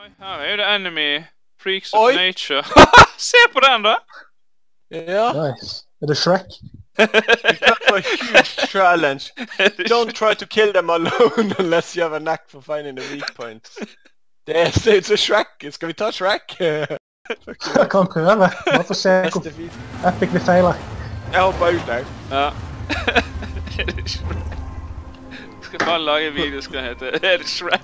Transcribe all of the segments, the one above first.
Her er jo det enemy freaks of nature. Se på den da! Ja. Nice. Er det Shrek? It's a huge challenge. Don't try to kill them alone unless you have a knack for finding the weak points. Det er så Shrek. Skal vi ta Shrek? Jeg kan prøve. Bare for å se hvor epic vi feiler. Jeg hopper ut der. Ja. Skal bare lage en video skal hete Er det Shrek?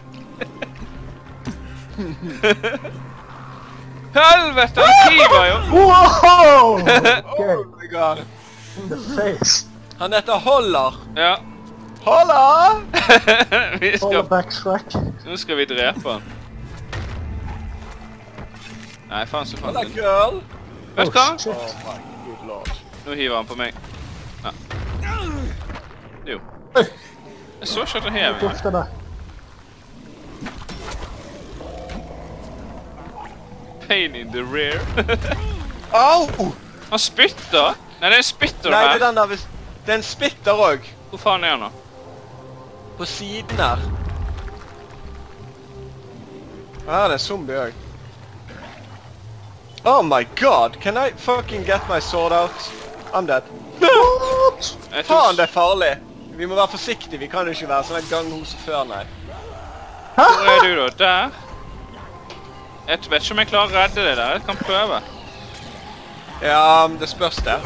Helvete, han kiver jo! Wow! Oh my god. In the face. Han heter Holler. Ja. Holler! Holler back Shrek. Nå skal vi drepe han. Nei, faen så faen. Holler girl. Vet du hva? Oh my good lord. Nå hiver han på meg. Ja. Jo. Jeg så ikke at han hever meg. Pain in the rear. Au! Han spytter! Nei, det er en spytter Nei, her. det er den der hvis... Det er en spitter også. Hvor faen er han da? På siden her. Her er det en zombie også. Oh my god, can I fucking get my sword out? I'm dead. Faen, det er farlig. Vi må være forsiktige, vi kan jo ikke være sånn en gang hos før, nei. Hvor er du da? Der? Jeg vet ikke om jeg klarer å redde det der, jeg kan prøve. Ja, det spørs det.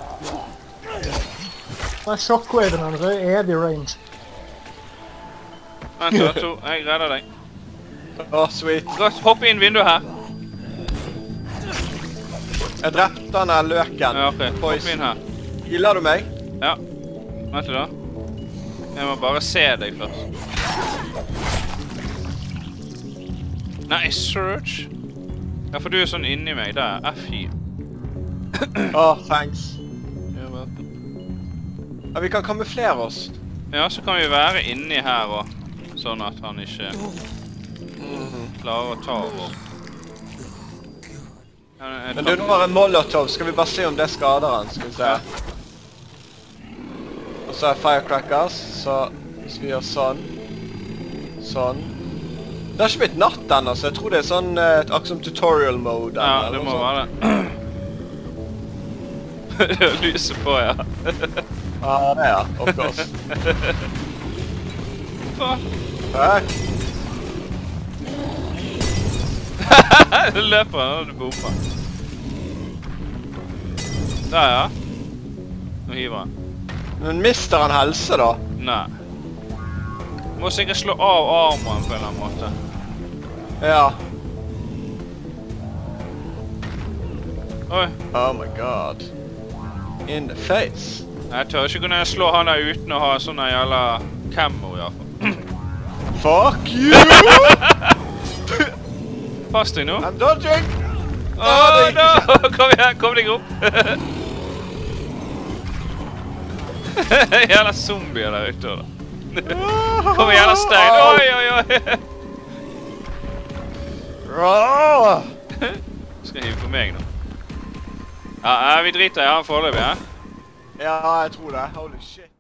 Den shockwaven hans er evig range. Vent da, to, jeg redder deg. Åh, sweet. Godt, hopp inn vinduet her. Jeg drepte den her løken. Ja, ok, hopp inn her. Gilder du meg? Ja. Vent litt da. Jeg må bare se deg først. Nice search. Ja, for du er sånn inni meg, der. F4. Åh, thanks. Ja, Ja, vi kan kamuflere oss. ja, så kan vi være inni her og sånn at han ikke klarer å ta oss. Men du, nå har en molotov. Skal vi bare se om det skader han? Skal vi se. Og så er firecrackers. Så hvis vi gjør sånn. Sånn. Det har ikke blitt natt ennå, så jeg tror det er sånn akkurat som tutorial mode. Ja, det må være det. Det lyser på, ja. Ja, det er of course. Fuck. Hei. Det løper han, og du bomper. Der, ja. Nå hiver han. Men mister han helse, da? Nei. Må sikkert slå av armoren på en eller annen måte. Ja. Oi. Oh my god. In the face. Jeg tør ikke kunne slå han der uten å ha sånne jævla camo, i hvert fall. Fuck you! Pass deg nå. I'm dodging! Åh, no! Kom igjen, kom deg opp! Jævla zombier der ute, da. Kom igjen, jævla stein! Oi, oi, oi! Skal hive på meg nå. Ja, vi driter i han foreløpig, ja? Ja, jeg tror det. Holy shit.